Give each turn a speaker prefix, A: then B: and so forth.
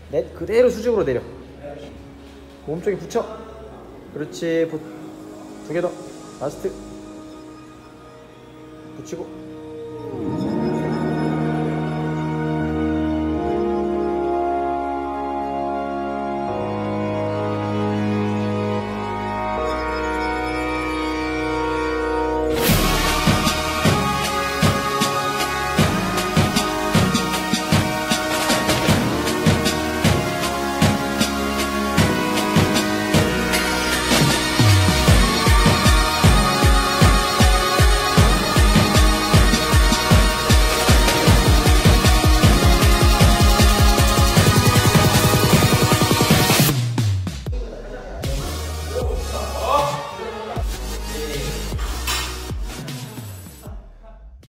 A: 넷. 그대로 수직으로 내려. 몸쪽에 붙여. 그렇지. 두 개 더. 라스트. 붙이고.